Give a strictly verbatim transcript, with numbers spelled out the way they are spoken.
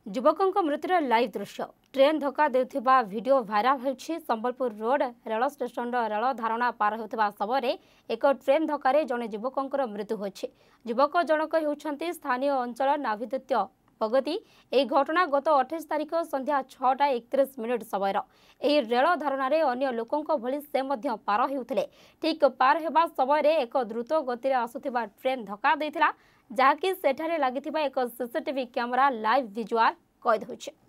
युवकों मृत्युर लाइव दृश्य ट्रेन धक्का देउथिबा वीडियो भाइराल होछि। Sambalpur road rail station rail धारणा पार होता समय एक ट्रेन धक्के जड़े युवकों मृत्यु होछि। युवक जनक होउछंती स्थानीय अंचल नाभिद्युत प्रगति। यह घटना गत अठाईस तारिख संध्या छटा एकतीस मिनिट समय रेल धारणार अन्य लोकों भली से मध्य पार होते ठीक पार होगा समय एक द्रुत गति आसुथिबा ट्रेन धक्का देइथिला, जहाँकि सेठारे लागिथिबा एक सीसीटीवी कैमेरा लाइव विजुआल कैद होछि।